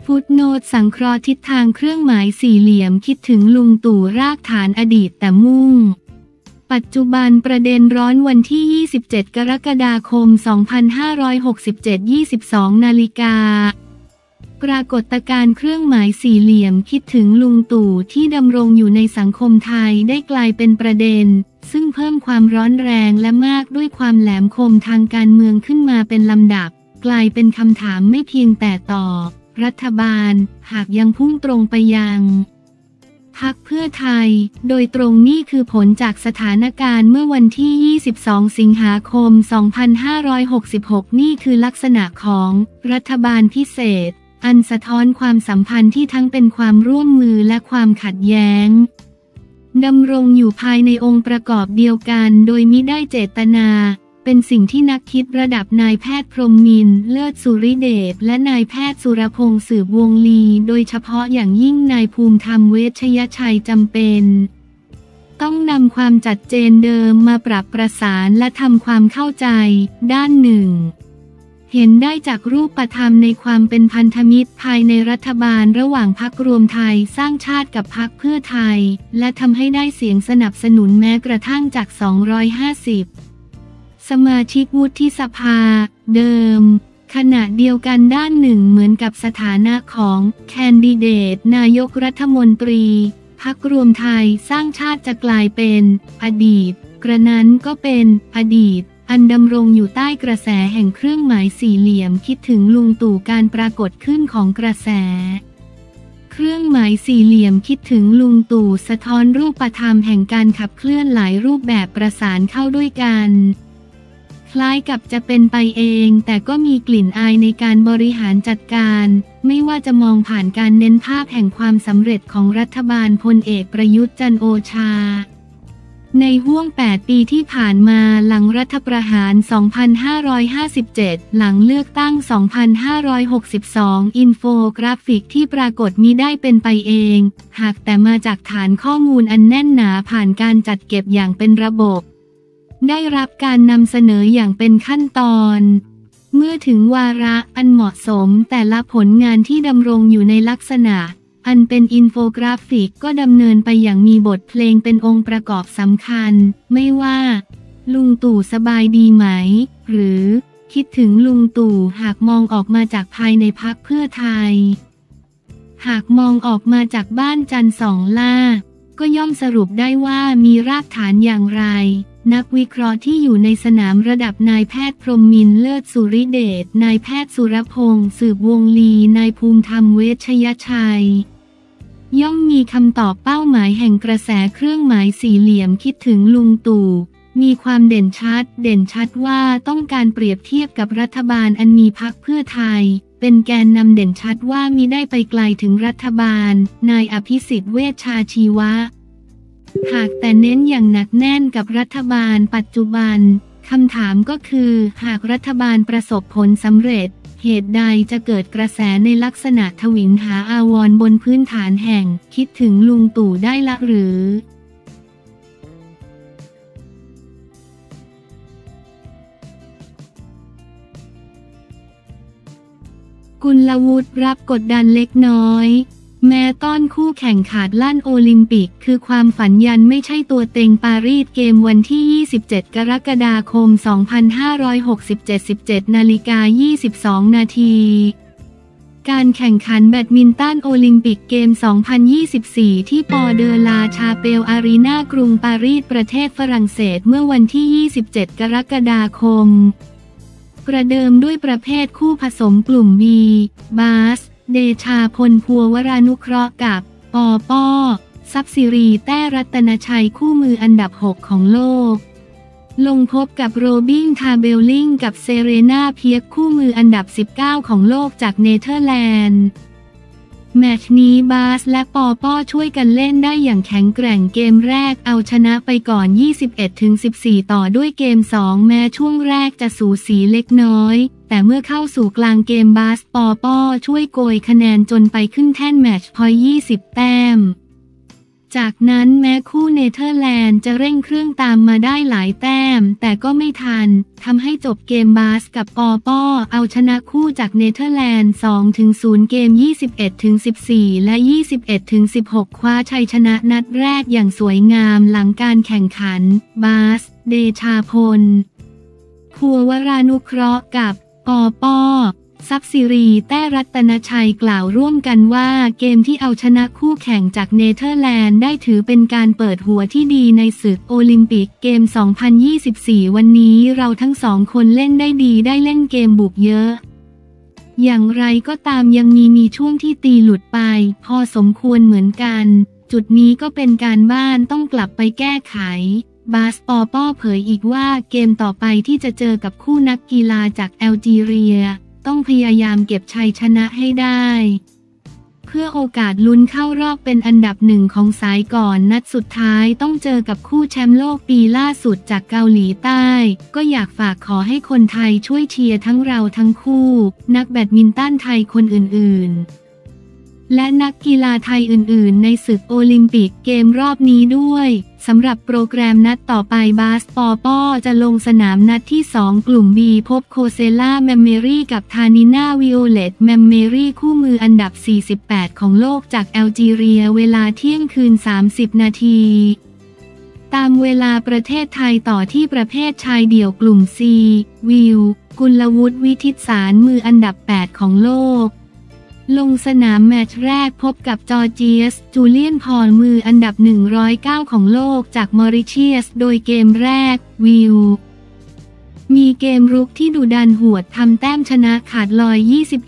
ฟุตโนตสังเคราะห์ทิศทางเครื่องหมายสี่เหลี่ยมคิดถึงลุงตู่รากฐานอดีตแต่มุ่งปัจจุบันประเด็นร้อนวันที่ 27 กรกฎาคม 2567 22 นาฬิกาปรากฏการณ์เครื่องหมายสี่เหลี่ยมคิดถึงลุงตู่ที่ดำรงอยู่ในสังคมไทยได้กลายเป็นประเด็นซึ่งเพิ่มความร้อนแรงและมากด้วยความแหลมคมทางการเมืองขึ้นมาเป็นลำดับกลายเป็นคำถามไม่เพียงแต่ต่อรัฐบาลหากยังพุ่งตรงไปยังพรรคเพื่อไทยโดยตรงนี่คือผลจากสถานการณ์เมื่อวันที่ 22 สิงหาคม 2566 นี่คือลักษณะของรัฐบาลพิเศษอันสะท้อนความสัมพันธ์ที่ทั้งเป็นความร่วมมือและความขัดแย้งดำรงอยู่ภายในองค์ประกอบเดียวกันโดยมิได้เจตนาเป็นสิ่งที่นักคิดระดับนายแพทย์พรหมมินทร์เลิศสุริเดชและนายแพทย์สุรพงษ์สืบวงลีโดยเฉพาะอย่างยิ่งนายภูมิธรรมเวชยชัยจำเป็นต้องนำความจัดเจนเดิมมาปรับประสานและทำความเข้าใจด้านหนึ่งเห็นได้จากรูปธรรมในความเป็นพันธมิตรภายในรัฐบาลระหว่างพรรครวมไทยสร้างชาติกับพรรคเพื่อไทยและทำให้ได้เสียงสนับสนุนแม้กระทั่งจาก 250 สมาชิกวุฒิสภาเดิมขณะเดียวกันด้านหนึ่งเหมือนกับสถานะของแคนดิเดตนายกรัฐมนตรีพรรครวมไทยสร้างชาติจะกลายเป็นอดีตกระนั้นก็เป็นอดีตอันดำรงอยู่ใต้กระแสแห่งเครื่องหมายสี่เหลี่ยมคิดถึงลุงตู่การปรากฏขึ้นของกระแสเครื่องหมายสี่เหลี่ยมคิดถึงลุงตู่สะท้อนรูปธรรมแห่งการขับเคลื่อนหลายรูปแบบประสานเข้าด้วยกันคล้ายกับจะเป็นไปเองแต่ก็มีกลิ่นอายในการบริหารจัดการไม่ว่าจะมองผ่านการเน้นภาพแห่งความสำเร็จของรัฐบาลพลเอกประยุทธ์จันทร์โอชาในห้วง 8 ปีที่ผ่านมาหลังรัฐประหาร 2557 หลังเลือกตั้ง 2562 อินโฟกราฟิกที่ปรากฏมิได้เป็นไปเองหากแต่มาจากฐานข้อมูลอันแน่นหนาผ่านการจัดเก็บอย่างเป็นระบบได้รับการนำเสนออย่างเป็นขั้นตอนเมื่อถึงวาระอันเหมาะสมแต่ละผลงานที่ดำรงอยู่ในลักษณะอันเป็นอินโฟกราฟิกก็ดำเนินไปอย่างมีบทเพลงเป็นองค์ประกอบสำคัญไม่ว่าลุงตู่สบายดีไหมหรือคิดถึงลุงตู่หากมองออกมาจากภายในพรรคเพื่อไทยหากมองออกมาจากบ้านจันทร์สองล่าก็ย่อมสรุปได้ว่ามีรากฐานอย่างไรนักวิเคราะห์ที่อยู่ในสนามระดับนายแพทย์พรหมมินทร์เลิศสุริเดชนายแพทย์สุรพงษ์สืบวงลีนายภูมิธรรมเวชยชัยย่อมมีคำตอบเป้าหมายแห่งกระแสเครื่องหมายสี่เหลี่ยมคิดถึงลุงตู่มีความเด่นชัดว่าต้องการเปรียบเทียบกับรัฐบาลอันมีพรรคเพื่อไทยเป็นแกนนำเด่นชัดว่ามิได้ไปไกลถึงรัฐบาลนายอภิสิทธิ์เวชชาชีวะหากแต่เน้นอย่างหนักแน่นกับรัฐบาลปัจจุบันคำถามก็คือหากรัฐบาลประสบผลสำเร็จเหตุใดจะเกิดกระแสในลักษณะทวินหาอาวรณ์บนพื้นฐานแห่งคิดถึงลุงตู่ได้ละหรือกุลวุฒิรับกดดันเล็กน้อยแม้ต้อนคู่แข่งขาดลั่นโอลิมปิกคือความฝันยันไม่ใช่ตัวเต็งปารีสเกมวันที่ 27 กรกฎาคม 2567 17:22 นาทีการแข่งขันแบดมินตันโอลิมปิกเกม 2024 ที่ปอเดอลาชาเปลอารีนากรุงปารีสประเทศฝรั่งเศสเมื่อวันที่ 27 กรกฎาคมประเดิมด้วยประเภทคู่ผสมกลุ่ม B บาสเดชาพลพัววรานุเคราะห์กับปอป้อทรัพย์สิริแต้รัตนชัยคู่มืออันดับ 6 ของโลกลงพบกับโรบินทาเบลลิงกับเซเรนาเพียกคู่มืออันดับ 19 ของโลกจากเนเธอร์แลนด์แมตช์นี้บาสและปอป้อช่วยกันเล่นได้อย่างแข็งแกร่งเกมแรกเอาชนะไปก่อน 21-14 ต่อด้วยเกม 2 แม้ช่วงแรกจะสูสีเล็กน้อยแต่เมื่อเข้าสู่กลางเกมบาสปอป้อช่วยโกยคะแนนจนไปขึ้นแท่นแมตช์พอยต์ 20 แต้มจากนั้นแม้คู่เนเธอร์แลนด์จะเร่งเครื่องตามมาได้หลายแต้มแต่ก็ไม่ทันทำให้จบเกมบาสกับปอป้อเอาชนะคู่จากเนเธอร์แลนด์ 2-0 เกม 21-14 และ 21-16 คว้าชัยชนะนัดแรกอย่างสวยงามหลังการแข่งขันบาส เดชาพล ภัวรานุเคราะห์กับปอป้อทรัพย์สิริแต้รัตนชัยกล่าวร่วมกันว่าเกมที่เอาชนะคู่แข่งจากเนเธอร์แลนด์ได้ถือเป็นการเปิดหัวที่ดีในศึกโอลิมปิกเกม 2024 วันนี้เราทั้งสองคนเล่นได้ดีได้เล่นเกมบุกเยอะอย่างไรก็ตามยังมีช่วงที่ตีหลุดไปพอสมควรเหมือนกันจุดนี้ก็เป็นการบ้านต้องกลับไปแก้ไขบาสปอป้อเผยอีกว่าเกมต่อไปที่จะเจอกับคู่นักกีฬาจากแอลจีเรียต้องพยายามเก็บชัยชนะให้ได้เพื่อโอกาสลุ้นเข้ารอบเป็นอันดับหนึ่งของสายก่อนนัดสุดท้ายต้องเจอกับคู่แชมป์โลกปีล่าสุดจากเกาหลีใต้ก็อยากฝากขอให้คนไทยช่วยเชียร์ทั้งเราทั้งคู่นักแบดมินตันไทยคนอื่นๆและนักกีฬาไทยอื่นๆในศึกโอลิมปิกเกมรอบนี้ด้วยสำหรับโปรแกรมนัดต่อไปบาสปอป้อจะลงสนามนัดที่ 2 กลุ่ม B พบโคเซล่าแมมเมรี่กับทานิน่าวิโอเลตแมมเมรี่คู่มืออันดับ 48 ของโลกจากแอลจีเรียเวลาเที่ยงคืน 30 นาทีตามเวลาประเทศไทยต่อที่ประเภทชายเดี่ยวกลุ่ม C วิวกุลวุฒิวิทิตสารมืออันดับ 8 ของโลกลงสนามแมตช์แรกพบกับจอร์เจียสจูเลียนพอลมืออันดับ 109 ของโลกจากมอริเชียสโดยเกมแรกวิวมีเกมรุกที่ดุดันหวดทำแต้มชนะขาดลอย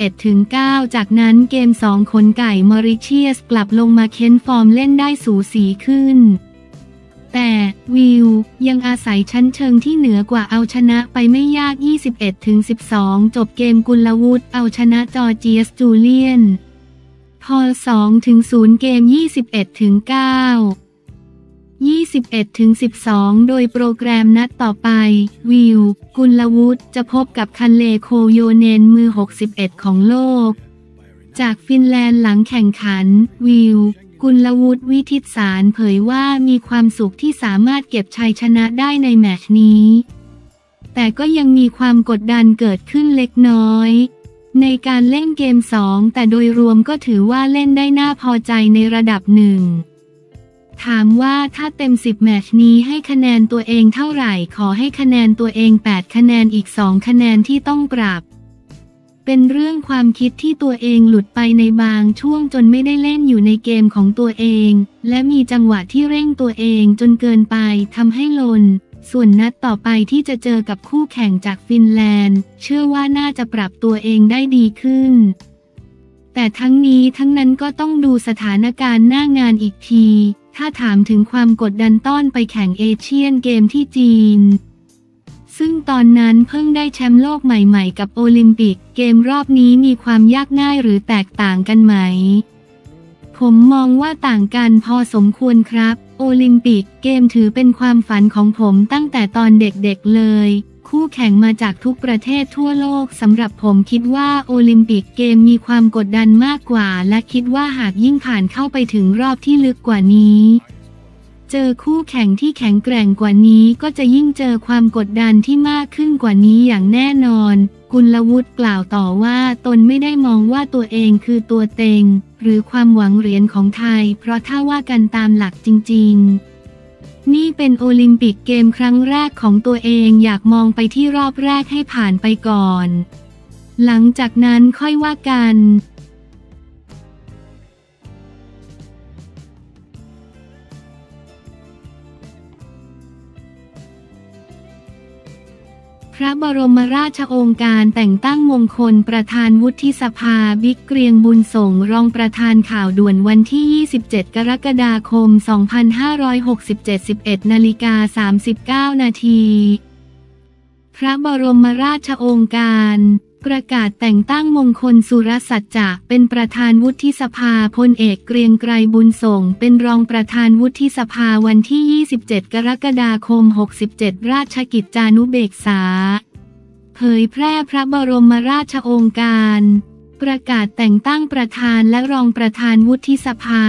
21-9 จากนั้นเกม 2 ขนไก่มอริเชียสกลับลงมาเค้นฟอร์มเล่นได้สูสีขึ้นแต่วิวยังอาศัยชั้นเชิงที่เหนือกว่าเอาชนะไปไม่ยาก 21-12 จบเกมกุลวุฒิเอาชนะจอร์เจียสจูเลียนพอล 2-0 เกม 21-9 21-12 โดยโปรแกรมนัดต่อไปวิวกุลวุฒิจะพบกับคันเลโคโยเนนมือ 61 ของโลกจากฟินแลนด์หลังแข่งขันวิวกุลวุฒิวิทิตสารเผยว่ามีความสุขที่สามารถเก็บชัยชนะได้ในแมตช์นี้แต่ก็ยังมีความกดดันเกิดขึ้นเล็กน้อยในการเล่นเกม 2แต่โดยรวมก็ถือว่าเล่นได้น่าพอใจในระดับหนึ่งถามว่าถ้าเต็ม10แมตช์นี้ให้คะแนนตัวเองเท่าไหร่ขอให้คะแนนตัวเอง8คะแนนอีก2คะแนนที่ต้องปรับเป็นเรื่องความคิดที่ตัวเองหลุดไปในบางช่วงจนไม่ได้เล่นอยู่ในเกมของตัวเองและมีจังหวะที่เร่งตัวเองจนเกินไปทำให้หล่นส่วนนัดต่อไปที่จะเจอกับคู่แข่งจากฟินแลนด์เชื่อว่าน่าจะปรับตัวเองได้ดีขึ้นแต่ทั้งนี้ทั้งนั้นก็ต้องดูสถานการณ์หน้างานอีกทีถ้าถามถึงความกดดันต้อนไปแข่งเอเชียนเกมที่จีนซึ่งตอนนั้นเพิ่งได้แชมป์โลกใหม่ๆกับโอลิมปิกเกมรอบนี้มีความยากง่ายหรือแตกต่างกันไหมผมมองว่าต่างกันพอสมควรครับโอลิมปิกเกมถือเป็นความฝันของผมตั้งแต่ตอนเด็กๆเลยคู่แข่งมาจากทุกประเทศทั่วโลกสำหรับผมคิดว่าโอลิมปิกเกมมีความกดดันมากกว่าและคิดว่าหากยิ่งผ่านเข้าไปถึงรอบที่ลึกกว่านี้เจอคู่แข่งที่แข็งแกร่งกว่านี้ก็จะยิ่งเจอความกดดันที่มากขึ้นกว่านี้อย่างแน่นอนกุลวุฒิกล่าวต่อว่าตนไม่ได้มองว่าตัวเองคือตัวเต็งหรือความหวังเหรียญของไทยเพราะถ้าว่ากันตามหลักจริงๆนี่เป็นโอลิมปิกเกมครั้งแรกของตัวเองอยากมองไปที่รอบแรกให้ผ่านไปก่อนหลังจากนั้นค่อยว่ากันพระบรมราชโองการแต่งตั้งมงคลประธานวุฒิสภาบิ๊กเกรียงบุญส่งรองประธานข่าวด่วนวันที่ 27 กรกฎาคม 2567 11:39 นาทีพระบรมราชโองการประกาศแต่งตั้งมงคลสุรสัจจะเป็นประธานวุฒิสภาพลเอกเกรียงไกรบุญส่งเป็นรองประธานวุฒิสภาวันที่ 27 กรกฎาคม 67 ราชกิจจานุเบกษาเผยแพร่พระบรมราชโองการประกาศแต่งตั้งประธานและรองประธานวุฒิสภา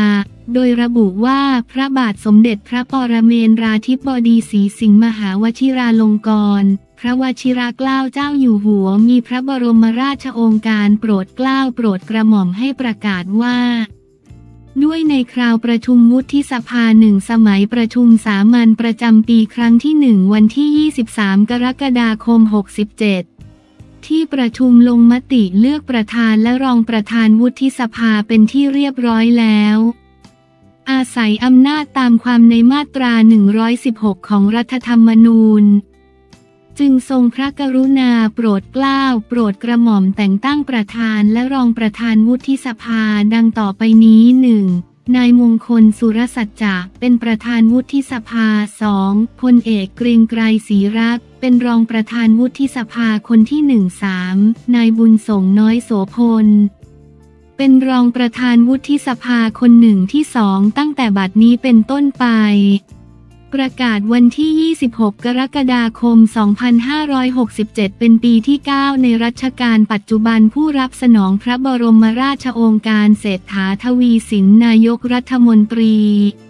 โดยระบุว่าพระบาทสมเด็จพระปรเมนทราธิบดีศรีสิงห์มหาวชิราลงกรณ์พระวชิรเกล้าเจ้าอยู่หัวมีพระบรมราชโองการโปรดเกล้าโปรดกระหม่อมให้ประกาศว่าด้วยในคราวประชุมวุฒิสภา1สมัยประชุมสามัญประจำปีครั้งที่1วันที่23กรกฎาคม67ที่ประชุมลงมติเลือกประธานและรองประธานวุฒิสภาเป็นที่เรียบร้อยแล้วอาศัยอำนาจตามความในมาตรา116ของรัฐธรรมนูญจึงทรงพระกรุณาโปรดเกล้าโปรดกระหม่อมแต่งตั้งประธานและรองประธานวุฒิสภาดังต่อไปนี้ 1. นายมงคลสุรสัจจะเป็นประธานวุฒิสภา 2. พลเอกเกรียงไกรศรีรักษ์เป็นรองประธานวุฒิสภาคนที่ 3. นายบุญส่งน้อยโสพลเป็นรองประธานวุฒิสภาคนที่ 2ตั้งแต่บัดนี้เป็นต้นไปประกาศวันที่ 26 กรกฎาคม 2567 เป็นปีที่ 9 ในรัชกาลปัจจุบันผู้รับสนองพระบรมราชโองการเศรษฐา ทวีสินนายกรัฐมนตรี